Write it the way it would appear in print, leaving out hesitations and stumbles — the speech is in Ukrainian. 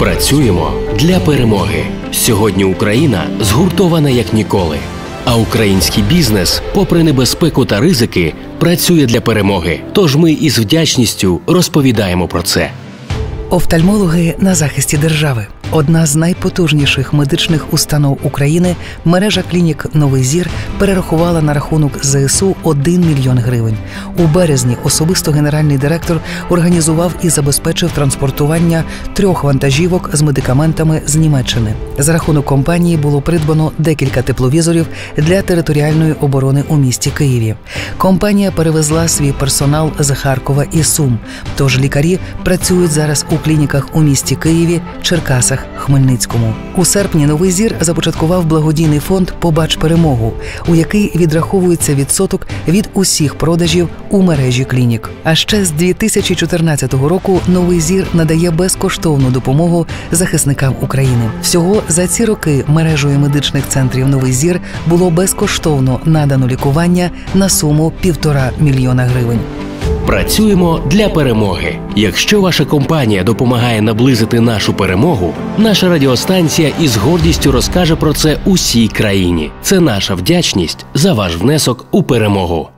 Працюємо для перемоги. Сьогодні Україна згуртована як ніколи. А український бізнес, попри небезпеку та ризики, працює для перемоги. Тож ми із вдячністю розповідаємо про це. Офтальмологи на захисті держави. Одна з найпотужніших медичних установ України, мережа клінік «Новий зір» перерахувала на рахунок ЗСУ 1 мільйон гривень. У березні особисто генеральний директор організував і забезпечив транспортування 3 вантажівок з медикаментами з Німеччини. За рахунок компанії було придбано декілька тепловізорів для територіальної оборони у місті Києві. Компанія перевезла свій персонал з Харкова і Сум, тож лікарі працюють зараз у клініках у місті Києві, Черкасах, Хмельницькому. У серпні «Новий зір» започаткував благодійний фонд «Побач перемогу», у який відраховується відсоток від усіх продажів у мережі клінік. А ще з 2014 року «Новий зір» надає безкоштовну допомогу захисникам України. Всього за ці роки мережею медичних центрів «Новий зір» було безкоштовно надано лікування на суму 1,5 мільйона гривень. Працюємо для перемоги. Якщо ваша компанія допомагає наблизити нашу перемогу, наша радіостанція із гордістю розкаже про це усій країні. Це наша вдячність за ваш внесок у перемогу.